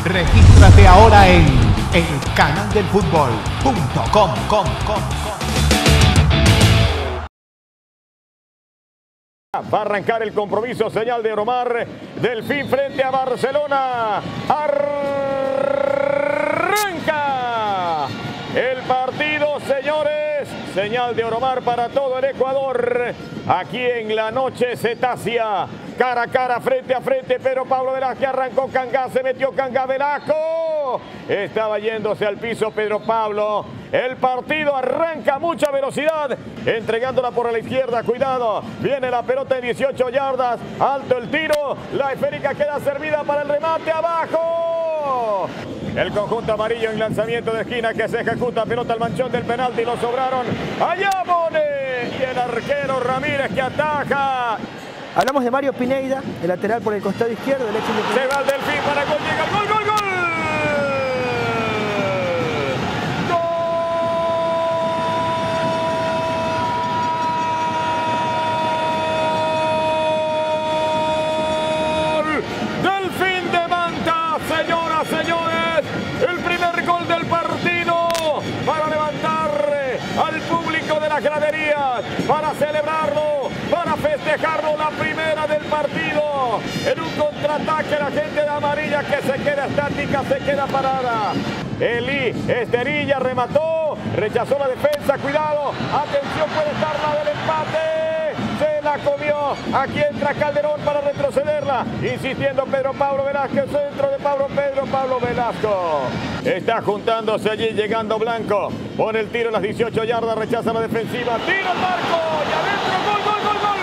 Regístrate ahora en elcanaldelfutbol.com. Va a arrancar el compromiso, señal de Oromar. Delfín frente a Barcelona. Arranca el partido, señores. Señal de Oromar para todo el Ecuador. Aquí en la noche cetácea. Cara a cara, frente a frente, pero Pablo Velázquez arrancó Cangá, se metió Cangá, Velasco. Estaba yéndose al piso Pedro Pablo. El partido arranca a mucha velocidad, entregándola por la izquierda, cuidado. Viene la pelota en 18 yardas, alto el tiro, la esférica queda servida para el remate, abajo. El conjunto amarillo en lanzamiento de esquina que se ejecuta, pelota al manchón del penalti, lo sobraron. Allá Mone y el arquero Ramírez que ataja. Hablamos de Mario Pineda, el lateral por el costado izquierdo. Se va el Delfín para el gol, llega el gol, gol, gol. ¡Gol! Delfín de Manta, señoras, señores. El primer gol del partido para levantar al público de las graderías, para celebrarlo, para festejarlo, la primera del partido. En un contraataque la gente de amarilla que se queda estática, se queda parada. Eli Esterilla remató, rechazó la defensa, cuidado, atención, puede estar la del empate. Se la comió, aquí entra Calderón para retrocederla, insistiendo Pedro Pablo Velázquez, centro de Pedro Pablo Velasco. Está juntándose allí, llegando Blanco, pone el tiro en las 18 yardas, rechaza la defensiva, tiro al marco y adentro, gol, gol, gol, gol.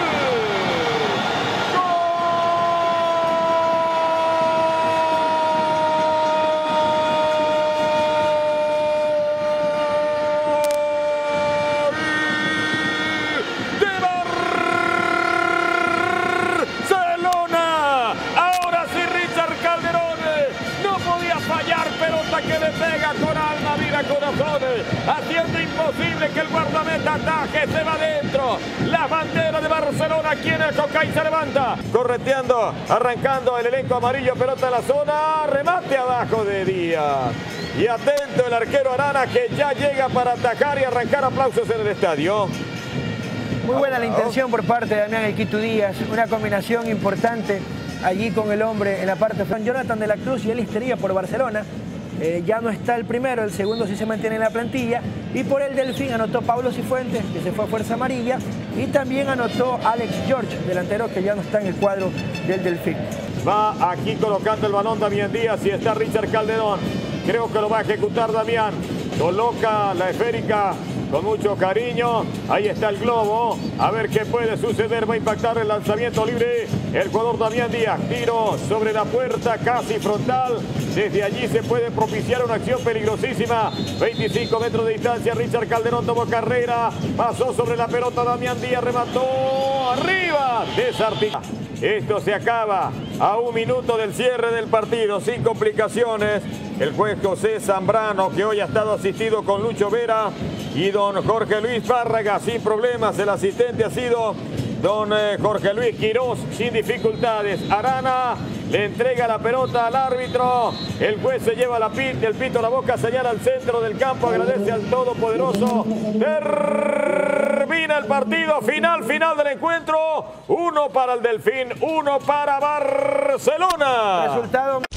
Que le pega con alma, vida, corazón, haciendo imposible que el guardameta ataje, se va adentro. La bandera de Barcelona aquí en el Cocay se levanta, correteando, arrancando el elenco amarillo, pelota a la zona, remate abajo de Díaz. Y atento el arquero Arana que ya llega para atacar y arrancar, aplausos en el estadio. Muy buena la intención por parte de Damián El Quito Díaz, una combinación importante allí con el hombre en la parte de Jonathan de la Cruz y el Esterilla por Barcelona. Ya no está el primero, el segundo sí se mantiene en la plantilla. Y por el Delfín anotó Pablo Cifuentes, que se fue a Fuerza Amarilla. Y también anotó Alex George, delantero que ya no está en el cuadro del Delfín. Va aquí colocando el balón Damián Díaz y está Richard Calderón. Creo que lo va a ejecutar Damián. Coloca la esférica con mucho cariño. Ahí está el globo. A ver qué puede suceder. Va a impactar el lanzamiento libre. El jugador Damián Díaz. Tiro sobre la puerta, casi frontal. Desde allí se puede propiciar una acción peligrosísima. 25 metros de distancia. Richard Calderón tomó carrera. Pasó sobre la pelota. Damián Díaz remató. Arriba. Desarticulado. Esto se acaba a un minuto del cierre del partido, sin complicaciones. El juez José Zambrano, que hoy ha estado asistido con Lucho Vera, y don Jorge Luis Fárraga, sin problemas. El asistente ha sido don Jorge Luis Quirós, sin dificultades. Arana le entrega la pelota al árbitro. El juez se lleva el pito a la boca, señala al centro del campo, agradece al Todopoderoso. Termina el partido, final del encuentro. 1 para el Delfín, 1 para Barcelona. Resultado.